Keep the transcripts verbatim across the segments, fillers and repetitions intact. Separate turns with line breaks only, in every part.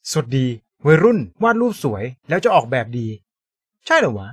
สวัสดีวัยรุ่นวาดรูปสวยแล้วจะออกแบบดีใช่เหรอวะ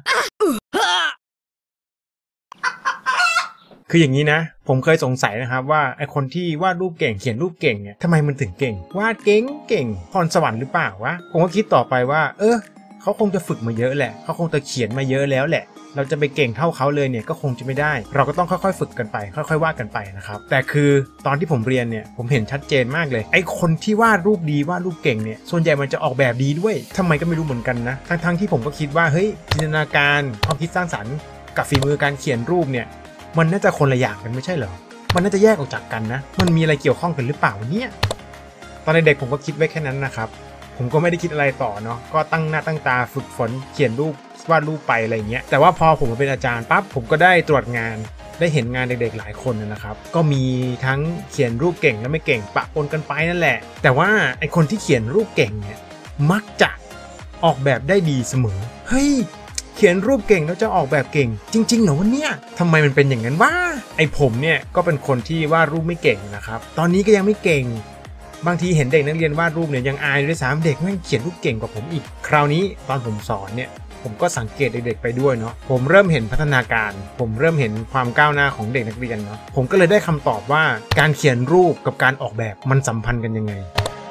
คืออย่างนี้นะผมเคยสงสัยนะครับว่าไอคนที่วาดรูปเก่งเขียนรูปเก่งเนี่ยทำไมมันถึงเก่งวาดเก่งเก่งพรสวรรค์หรือเปล่าวะผมก็คิดต่อไปว่าเออเขาคงจะฝึกมาเยอะแหละเขาคงจะเขียนมาเยอะแล้วแหละเราจะไปเก่งเท่าเขาเลยเนี่ยก็คงจะไม่ได้เราก็ต้องค่อยๆฝึกกันไปค่อยๆวาดกันไปนะครับแต่คือตอนที่ผมเรียนเนี่ยผมเห็นชัดเจนมากเลยไอคนที่วาดรูปดีวาดรูปเก่งเนี่ยส่วนใหญ่มันจะออกแบบดีด้วยทำไมก็ไม่รู้เหมือนกันนะทั้งๆที่ผมก็คิดว่าเฮ้ยจินตนาการความคิดสร้างสรรค์กับฝีมือการเขียนรูปเนี่ยมันน่าจะคนละอย่างกันไม่ใช่เหรอมันน่าจะแยกออกจากกันนะมันมีอะไรเกี่ยวข้องกันหรือเปล่าเนี่ยตอนเด็กผมก็คิดไว้แค่นั้นนะครับผมก็ไม่ได้คิดอะไรต่อเนาะก็ตั้งหน้าตั้งตาฝึกฝนเขียนรูปวาดรูปไปอะไรเงี้ยแต่ว่าพอผมมาเป็นอาจารย์ปั๊บผมก็ได้ตรวจงานได้เห็นงานเด็กๆหลายคนนะครับก็มีทั้งเขียนรูปเก่งและไม่เก่งปะปนกันไปนั่นแหละแต่ว่าไอคนที่เขียนรูปเก่งเนี่ยมักจะออกแบบได้ดีเสมอเฮ้ยเขียนรูปเก่งแล้วจะออกแบบเก่งจริงๆเหรอวะเนี่ยทำไมมันเป็นอย่างนั้นวะไอผมเนี่ยก็เป็นคนที่วาดรูปไม่เก่งนะครับตอนนี้ก็ยังไม่เก่งบางทีเห็นเด็กนักเรียนวาดรูปเนี่ยยังอายด้วยซ้ำเด็กแม่งเขียนรูปเก่งกว่าผมอีกคราวนี้ตอนผมสอนเนี่ยผมก็สังเกตเด็กๆไปด้วยเนาะผมเริ่มเห็นพัฒนาการผมเริ่มเห็นความก้าวหน้าของเด็กนักเรียนเนาะผมก็เลยได้คำตอบว่าการเขียนรูปกับการออกแบบมันสัมพันธ์กันยังไง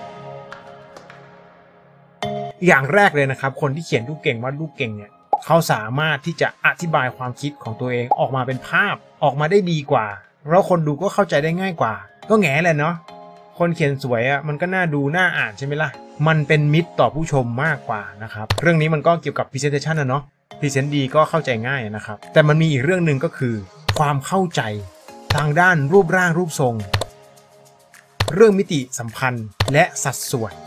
อย่างแรกเลยนะครับคนที่เขียนรูปเก่งวาดรูปเก่งเนี่ยเขาสามารถที่จะอธิบายความคิดของตัวเองออกมาเป็นภาพออกมาได้ดีกว่าแล้วคนดูก็เข้าใจได้ง่ายกว่าก็แง่แหละเนาะคนเขียนสวยอ่ะมันก็น่าดูน่าอ่านใช่ไหมล่ะมันเป็นมิตรต่อผู้ชมมากกว่านะครับเรื่องนี้มันก็เกี่ยวกับ presentation นะเนาะ present ดีก็เข้าใจง่ายนะครับแต่มันมีอีกเรื่องหนึ่งก็คือความเข้าใจทางด้านรูปร่างรูปทรงเรื่องมิติสัมพันธ์และสัดส่วน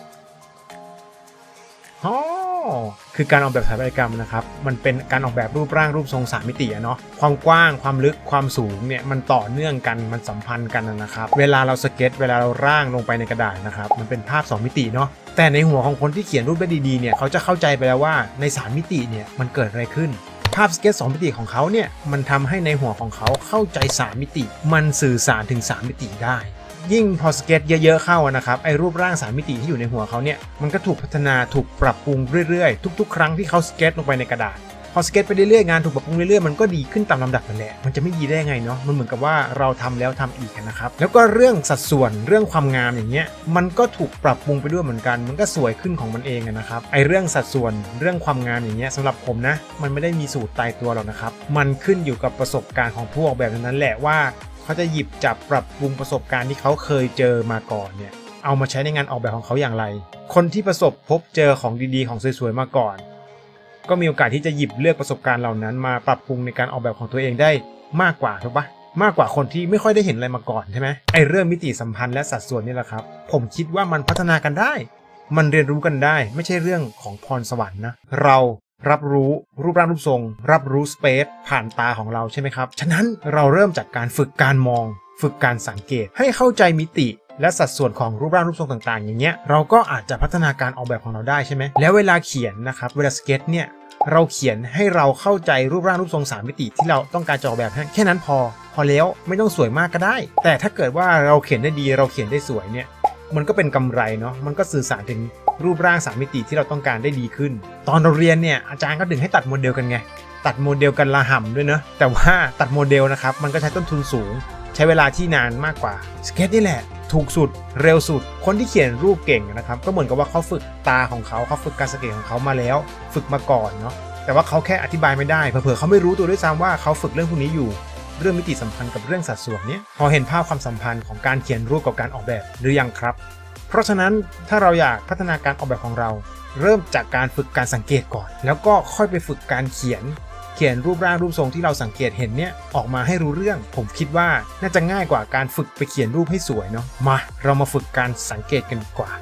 อ๋อคือการออกแบบสถาปัตยกรรมนะครับมันเป็นการออกแบบรูปร่างรูปทรงสามมิติอะเนาะความกว้างความลึกความสูงเนี่ยมันต่อเนื่องกันมันสัมพันธ์กันนะครับเวลาเราสเก็ตเวลาเราร่างลงไปในกระดาษนะครับมันเป็นภาพสองมิติเนาะแต่ในหัวของคนที่เขียนรูปได้ดีๆเนี่ยเขาจะเข้าใจไปแล้วว่าในสามมิติเนี่ยมันเกิดอะไรขึ้นภาพสเก็ตสองมิติของเขาเนี่ยมันทำให้ในหัวของเขาเข้าใจสามมิติมันสื่อสารถึงสามมิติได้ยิ่งพอสเก็ตเยอะๆเข้านะครับไอ้รูปร่างสามมิติที่อยู่ในหัวเขาเนี่ยมันก็ถูกพัฒนาถูกปรับปรุงเรื่อยๆทุกๆครั้งที่เขาสเก็ตลงไปในกระดาษพอสเก็ตไปเรื่อยๆงานถูกปรับปรุงเรื่อยๆมันก็ดีขึ้นตามลำดับนั่นแหละมันจะไม่ดีได้ไงเนาะมันเหมือนกับว่าเราทำแล้วทำอีกนะครับแล้วก็เรื่องสัดส่วนเรื่องความงามอย่างเงี้ยมันก็ถูกปรับปรุงไปด้วยเหมือนกันมันก็สวยขึ้นของมันเองนะครับไอ้เรื่องสัดส่วนเรื่องความงามอย่างเงี้ยสำหรับผมนะมันไม่ได้มีสูตรตายตัวหรอกนะครับมันขึ้นอยู่กับประสบการณ์ของผู้ออกแบบนั้นแหละว่าเขาจะหยิบจับปรับปรุงประสบการณ์ที่เขาเคยเจอมาก่อนเนี่ยเอามาใช้ในงานออกแบบของเขาอย่างไรคนที่ประสบพบเจอของดีๆของสวยๆมาก่อนก็มีโอกาสที่จะหยิบเลือกประสบการณ์เหล่านั้นมาปรับปรุงในการออกแบบของตัวเองได้มากกว่าถูกปะมากกว่าคนที่ไม่ค่อยได้เห็นอะไรมาก่อนใช่ไหมไอเรื่องมิติสัมพันธ์และสัดส่วนนี่แหละครับผมคิดว่ามันพัฒนากันได้มันเรียนรู้กันได้ไม่ใช่เรื่องของพรสวรรค์นะเรารับรู้รูปร่างรูปทรงรับรู้สเปซผ่านตาของเราใช่ไหมครับฉะนั้นเราเริ่มจากการฝึกการมองฝึกการสังเกตให้เข้าใจมิติและสัดส่วนของรูปร่างรูปทรงต่างๆอย่างเงี้ยเราก็อาจจะพัฒนาการออกแบบของเราได้ใช่ไหมแล้วเวลาเขียนนะครับเวลาสเก็ตเนี่ยเราเขียนให้เราเข้าใจรูปร่างรูปทรงสามมิติที่เราต้องการจะออกแบบแค่นั้นพอพอแล้วไม่ต้องสวยมากก็ได้แต่ถ้าเกิดว่าเราเขียนได้ดีเราเขียนได้สวยเนี่ยมันก็เป็นกำไรเนาะมันก็สื่อสารถึงรูปร่างสามมิติที่เราต้องการได้ดีขึ้นตอนเราเรียนเนี่ยอาจารย์ก็ดึงให้ตัดโมเดลกันไงตัดโมเดลกันละห่ำด้วยเนาะแต่ว่าตัดโมเดลนะครับมันก็ใช้ต้นทุนสูงใช้เวลาที่นานมากกว่าสเก็ตนี่แหละถูกสุดเร็วสุดคนที่เขียนรูปเก่งนะครับก็เหมือนกับว่าเขาฝึกตาของเขาเขาฝึกการสังเกตของเขามาแล้วฝึกมาก่อนเนาะแต่ว่าเขาแค่อธิบายไม่ได้เผลอๆเขาไม่รู้ตัวด้วยซ้ำว่าเขาฝึกเรื่องพวกนี้อยู่เรื่องมิติสัมพันธ์กับเรื่องสัดส่วนนี้พอเห็นภาพความสัมพันธ์ของการเขียนรูปกับการออกแบบหรือยังครับเพราะฉะนั้นถ้าเราอยากพัฒนาการออกแบบของเราเริ่มจากการฝึกการสังเกตก่อนแล้วก็ค่อยไปฝึกการเขียนเขียนรูปร่างรูปทรงที่เราสังเกตเห็นเนี่ยออกมาให้รู้เรื่องผมคิดว่าน่าจะง่ายกว่าการฝึกไปเขียนรูปให้สวยเนาะมาเรามาฝึกการสังเกตกันดีกว่า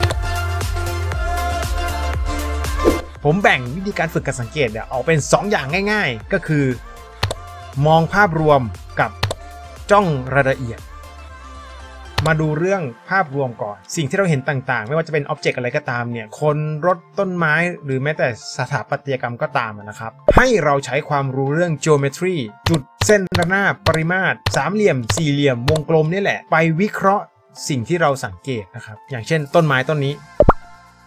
ผมแบ่งวิธีการฝึกการสังเกตเนี่ยออกเป็นสองอย่างง่ายๆก็คือมองภาพรวมกับจ้องรายละเอียดมาดูเรื่องภาพรวมก่อนสิ่งที่เราเห็นต่างๆไม่ว่าจะเป็นอ็อบเจกต์อะไรก็ตามเนี่ยคนรถต้นไม้หรือแม้แต่สถาปัตยกรรมก็ตามนะครับให้เราใช้ความรู้เรื่อง geometry จุดเส้นระนาบปริมาตรสามเหลี่ยมสี่เหลี่ยมวงกลมนี่แหละไปวิเคราะห์สิ่งที่เราสังเกตนะครับอย่างเช่นต้นไม้ต้นนี้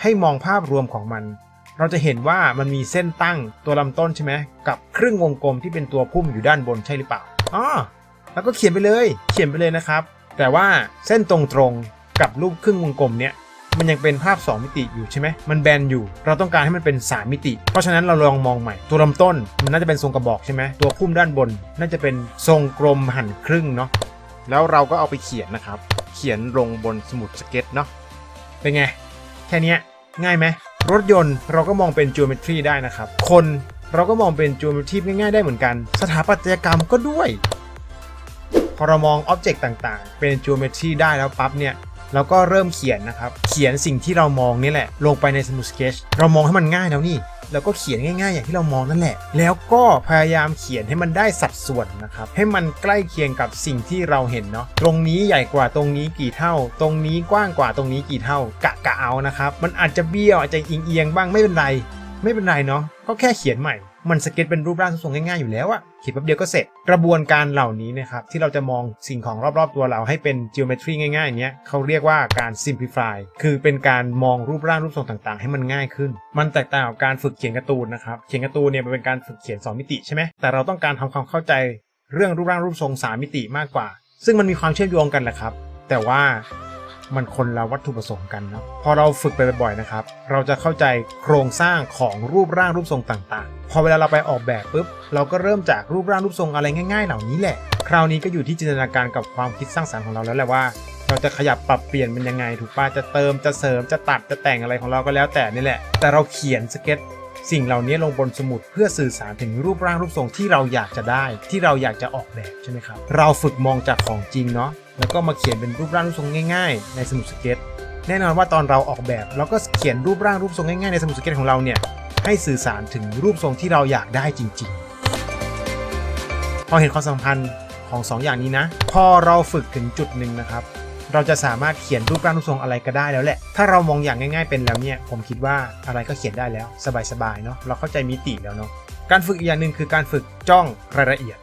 ให้มองภาพรวมของมันเราจะเห็นว่ามันมีเส้นตั้งตัวลำต้นใช่ไหมกับครึ่งวงกลมที่เป็นตัวพุ่มอยู่ด้านบนใช่หรือเปล่าอ๋อแล้วก็เขียนไปเลยเขียนไปเลยนะครับแต่ว่าเส้นตรงๆกับรูปครึ่งวงกลมเนี้ยมันยังเป็นภาพสองมิติอยู่ใช่ไหมมันแบนอยู่เราต้องการให้มันเป็นสามมิติเพราะฉะนั้นเราลองมองใหม่ตัวลำต้นมันน่าจะเป็นทรงกระบอกใช่ไหมตัวพุ่มด้านบนน่าจะเป็นทรงกลมหั่นครึ่งเนาะแล้วเราก็เอาไปเขียนนะครับเขียนลงบนสมุดสเก็ตเนาะเป็นไงแค่นี้ง่ายไหมรถยนต์เราก็มองเป็น geometry ได้นะครับคนเราก็มองเป็น geometry ง่ายๆได้เหมือนกันสถาปัตยกรรมก็ด้วยพอเรามอง object ต่างๆเป็น geometry ได้แล้วปั๊บเนี่ยเราก็เริ่มเขียนนะครับเขียนสิ่งที่เรามองนี่แหละลงไปในสมุดสเก็ตเรามองให้มันง่ายแล้วนี่แล้วก็เขียนง่ายๆอย่างที่เรามองนั่นแหละแล้วก็พยายามเขียนให้มันได้สัดส่วนนะครับให้มันใกล้เคียงกับสิ่งที่เราเห็นเนาะตรงนี้ใหญ่กว่าตรงนี้กี่เท่าตรงนี้กว้างกว่าตรงนี้กี่เท่ากะกะเอานะครับมันอาจจะเบี้ยวอาจจะเอียงๆบ้างไม่เป็นไรไม่เป็นไรเนาะก็แค่เขียนใหม่มันสเก็ตเป็นรูปร่างทรงง่ายๆอยู่แล้วอะเขียนแป๊บเดียวก็เสร็จกระบวนการเหล่านี้นะครับที่เราจะมองสิ่งของรอบๆตัวเราให้เป็น geometry ง่ายๆเนี้ยเขาเรียกว่าการ simplify คือเป็นการมองรูปร่างรูปทรงต่างๆให้มันง่ายขึ้นมันแตกต่างกับการฝึกเขียนการ์ตูนนะครับเขียนการ์ตูนเนี่ยมันเป็นการฝึกเขียนสองมิติใช่ไหมแต่เราต้องการทำความเข้าใจเรื่องรูปร่างรูปทรงสามมิติมากกว่าซึ่งมันมีความเชื่อมโยงกันแหละครับแต่ว่ามันคนละวัตถุประสงค์กันเนาะพอเราฝึกไปบ่อยๆนะครับเราจะเข้าใจโครงสร้างของรูปร่างรูปทรงต่างๆพอเวลาเราไปออกแบบปุ๊บเราก็เริ่มจากรูปร่างรูปทรงอะไรง่ายๆเหล่านี้แหละคราวนี้ก็อยู่ที่จินตนาการกับความคิดสร้างสรรค์ของเราแล้วแหละว่าเราจะขยับปรับเปลี่ยนมันยังไงถูกป่ะจะเติมจะเสริมจะตัดจะแต่งอะไรของเราก็แล้วแต่นี่แหละแต่เราเขียนสเก็ตสิ่งเหล่านี้ลงบนสมุดเพื่อสื่อสารถึงรูปร่างรูปทรงที่เราอยากจะได้ที่เราอยากจะออกแบบใช่ไหมครับเราฝึกมองจากของจริงเนาะแล้วก็มาเขียนเป็นรูปร่างรูปทรงง่ายๆในสมุดสเก็ตแน่นอนว่าตอนเราออกแบบเราก็เขียนรูปร่างรูปทรงง่ายๆในสมุดสเก็ตของเราเนี่ยให้สื่อสารถึงรูปทรงที่เราอยากได้จริงๆพอเห็นความสัมพันธ์ของสองอย่างนี้นะพอเราฝึกถึงจุดหนึ่งนะครับเราจะสามารถเขียนรูปร่างรูปทรงอะไรก็ได้แล้วแหละถ้าเรามองอย่างง่ายๆเป็นแล้วเนี่ยผมคิดว่าอะไรก็เขียนได้แล้วสบายๆเนาะเราเข้าใจมิติแล้วเนาะการฝึกอีกอย่างหนึ่งคือการฝึกจ้องรายละเอียด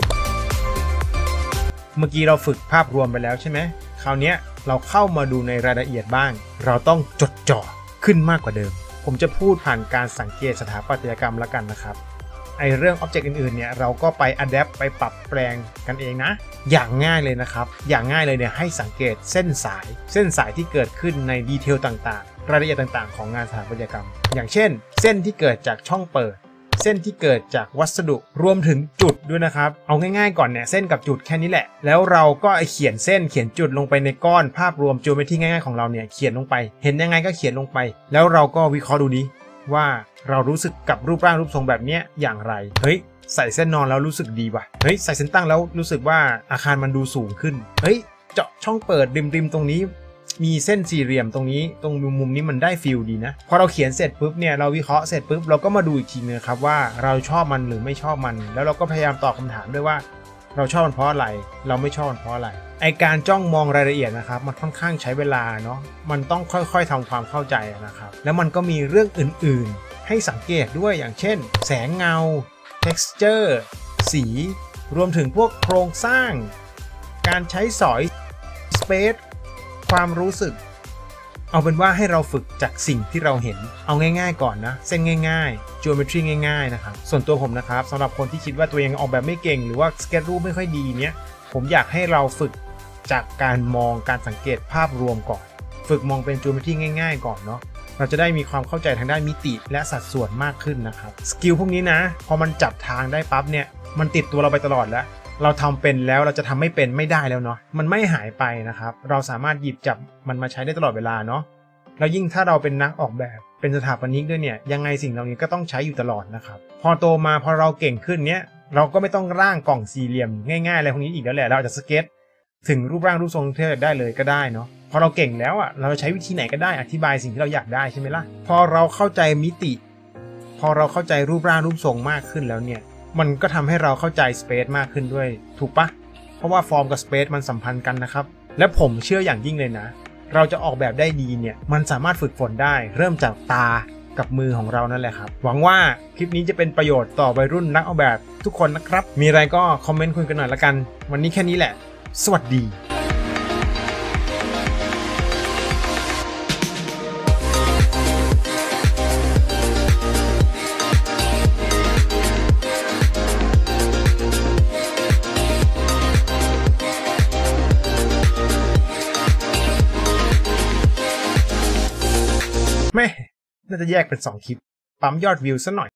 เมื่อกี้เราฝึกภาพรวมไปแล้วใช่ไหมคราวนี้เราเข้ามาดูในรายละเอียดบ้างเราต้องจดจ่อขึ้นมากกว่าเดิมผมจะพูดผ่านการสังเกตสถาปัตยกรรมแล้วกันนะครับไอเรื่องอ็อบเจกต์อื่นๆเนี่ยเราก็ไปอัดแอปไปปรับแปลงกันเองนะอย่างง่ายเลยนะครับอย่างง่ายเลยเนี่ยให้สังเกตเส้นสายเส้นสายที่เกิดขึ้นในดีเทลต่างๆรายละเอียดต่างๆของงานสถาปัตยกรรมอย่างเช่นเส้นที่เกิดจากช่องเปิดเส้นที่เกิดจากวัสดุรวมถึงจุดด้วยนะครับเอาง่ายๆก่อนเนี่ยเส้นกับจุดแค่นี้แหละแล้วเราก็เขียนเส้นเขียนจุดลงไปในก้อนภาพรวมจิโอเมตรีง่ายๆของเราเนี่ยเขียนลงไปเห็นยังไงก็เขียนลงไปแล้วเราก็วิเคราะห์ดูดิว่าเรารู้สึกกับรูปร่างรูปทรงแบบนี้อย่างไรเฮ้ยใส่เส้นนอนแล้วรู้สึกดีว่ะเฮ้ยใส่เส้นตั้งแล้วรู้สึกว่าอาคารมันดูสูงขึ้นเฮ้ยเจาะช่องเปิดริมๆตรงนี้มีเส้นสี่เหลี่ยมตรงนี้ตรงมุมนี้มันได้ฟิลดีนะพอเราเขียนเสร็จปุ๊บเนี่ยเราวิเคราะห์เสร็จปุ๊บเราก็มาดูอีกทีนึงครับว่าเราชอบมันหรือไม่ชอบมันแล้วเราก็พยายามตอบคำถามด้วยว่าเราชอบมันเพราะอะไรเราไม่ชอบมันเพราะอะไรไอการจ้องมองรายละเอียดนะครับมันค่อนข้างใช้เวลาเนาะมันต้องค่อยๆทำความเข้าใจนะครับแล้วมันก็มีเรื่องอื่นๆให้สังเกตด้วยอย่างเช่นแสงเงา texture สีรวมถึงพวกโครงสร้างการใช้สอย spaceความรู้สึกเอาเป็นว่าให้เราฝึกจากสิ่งที่เราเห็นเอาง่ายๆก่อนนะเส้นง่ายๆ geometry ง่ายๆนะครับส่วนตัวผมนะครับสำหรับคนที่คิดว่าตัวเองออกแบบไม่เก่งหรือว่าสเก็ตรูปไม่ค่อยดีเนี้ยผมอยากให้เราฝึกจากการมองการสังเกตภาพรวมก่อนฝึกมองเป็น geometry ง่ายๆก่อนเนาะเราจะได้มีความเข้าใจทางด้านมิติและสัดส่วนมากขึ้นนะครับสกิลพวกนี้นะพอมันจับทางได้ปั๊บเนี่ยมันติดตัวเราไปตลอดแล้วเราทำเป็นแล้วเราจะทำไม่เป็นไม่ได้แล้วเนาะมันไม่หายไปนะครับเราสามารถหยิบจับมันมาใช้ได้ตลอดเวลาเนาะแล้วยิ่งถ้าเราเป็นนักออกแบบเป็นสถาปนิกด้วยเนี่ยยังไงสิ่งเหล่านี้ก็ต้องใช้อยู่ตลอดนะครับพอโตมาพอเราเก่งขึ้นเนี้ยเราก็ไม่ต้องร่างกล่องสี่เหลี่ยมง่ายๆอะไรพวกนี้อีกแล้วแหละเราจะสเก็ตถึงรูปร่างรูปทรงที่เราได้เลยก็ได้เนาะพอเราเก่งแล้วอ่ะเราใช้วิธีไหนก็ได้อธิบายสิ่งที่เราอยากได้ใช่ไหมล่ะพอเราเข้าใจมิติพอเราเข้าใจรูปร่างรูปทรงมากขึ้นแล้วเนี่ยมันก็ทำให้เราเข้าใจสเปซมากขึ้นด้วยถูกปะเพราะว่าฟอร์มกับสเปซมันสัมพันธ์กันนะครับและผมเชื่ออย่างยิ่งเลยนะเราจะออกแบบได้ดีเนี่ยมันสามารถฝึกฝนได้เริ่มจากตากับมือของเรานั่นแหละครับหวังว่าคลิปนี้จะเป็นประโยชน์ต่อวัยรุ่นนักออกแบบทุกคนนะครับมีอะไรก็คอมเมนต์คุยกันหน่อยละกันวันนี้แค่นี้แหละสวัสดีแม่น่าจะแยกเป็นสองคลิปปั๊มยอดวิวซะหน่อย